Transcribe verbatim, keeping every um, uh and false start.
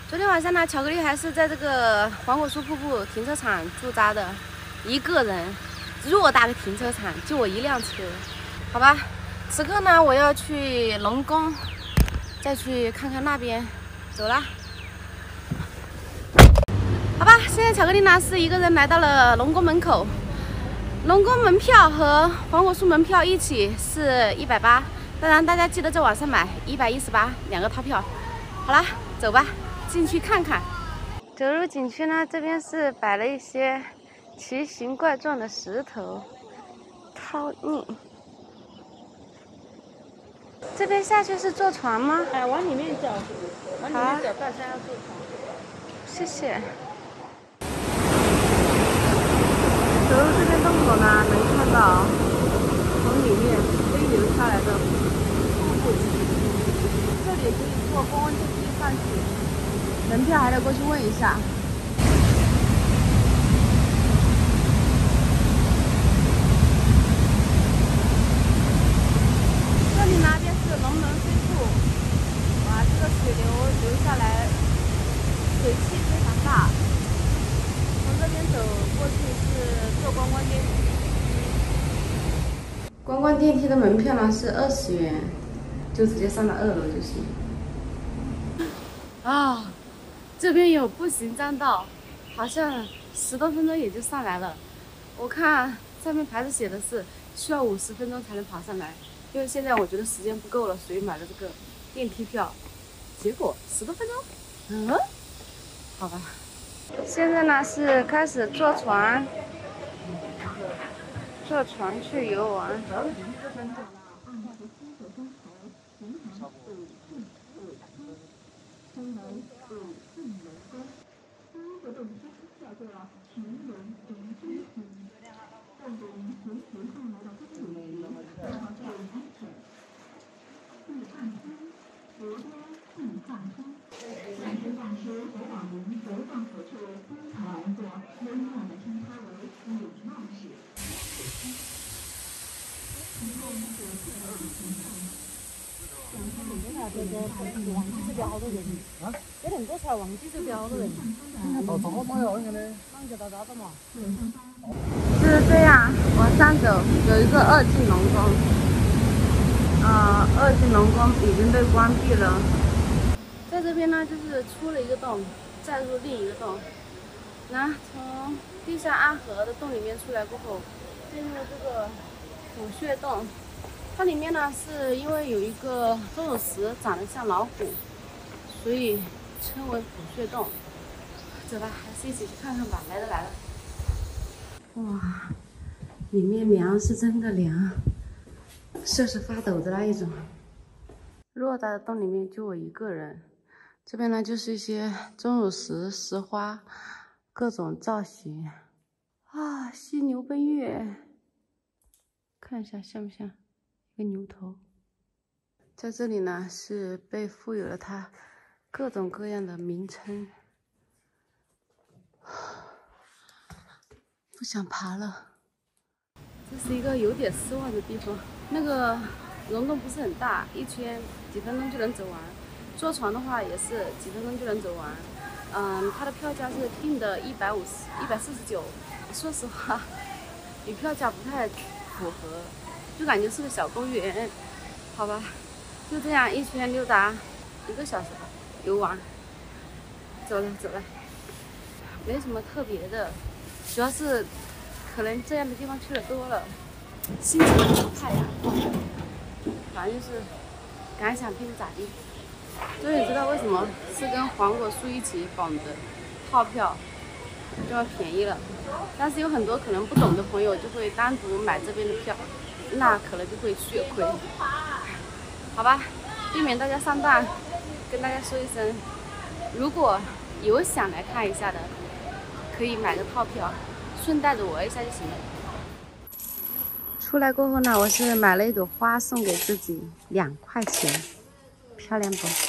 昨天晚上呢，巧克力还是在这个黄果树瀑布停车场驻扎的，一个人，偌大个停车场就我一辆车，好吧。此刻呢，我要去龙宫，再去看看那边，走啦。好吧，现在巧克力呢是一个人来到了龙宫门口，龙宫门票和黄果树门票一起是一百八，当然大家记得在网上买一百一十八两个套票。好啦，走吧。 进去看看。走入景区呢，这边是摆了一些奇形怪状的石头，掏腻。这边下去是坐船吗？ 哎，往里面走，往里面走，到山要坐船。 谢谢。走入这边洞口呢，能看到从里面飞流下来的瀑布。这里可以坐观光电梯上去。 门票还得过去问一下。这里那边是龙门飞瀑，哇，这个水流流下来，水汽非常大。从这边走过去是坐观光电梯。观光电梯的门票呢是二十元，就直接上到二楼就行。啊。 这边有步行栈道，好像十多分钟也就上来了。我看上面牌子写的是需要五十分钟才能爬上来，因为现在我觉得时间不够了，所以买了这个电梯票。结果十多分钟，嗯，好吧。现在呢是开始坐船，坐船去游玩。 忘记这边好多人啊！这人多才忘记这边好多人。到这好嘛要那个的，啷个到这的嘛？就是这样往上走，有一个二进龙宫。呃，二进龙宫已经被关闭了。在这边呢，就是出了一个洞，再入另一个洞。然后从地下暗河的洞里面出来过后，进入这个虎穴洞。 它里面呢，是因为有一个钟乳石长得像老虎，所以称为虎穴洞。走吧，还是一起去看看吧。来了来了，哇，里面凉是真的凉，瑟瑟发抖的那一种。偌大的洞里面就我一个人，这边呢就是一些钟乳石、石花，各种造型。啊，犀牛奔月，看一下像不像？ 一个牛头，在这里呢是被赋予了它各种各样的名称。不想爬了，这是一个有点失望的地方。那个龙洞不是很大，一圈几分钟就能走完。坐船的话也是几分钟就能走完。嗯，它的票价是定的一百五十、一百四十九。说实话，与票价不太符合。 就感觉是个小公园，好吧，就这样一圈溜达一个小时吧，游完，走了走了，没什么特别的，主要是可能这样的地方去的多了，心情不太呀，反正就是感想并不咋地。终于知道为什么是跟黄果树一起绑的套票这么便宜了，但是有很多可能不懂的朋友就会单独买这边的票。 那可能就会血亏，好吧，避免大家上当，跟大家说一声，如果有想来看一下的，可以买个套票，顺带着玩一下就行了。出来过后呢，我是买了一朵花送给自己，两块钱，漂亮不？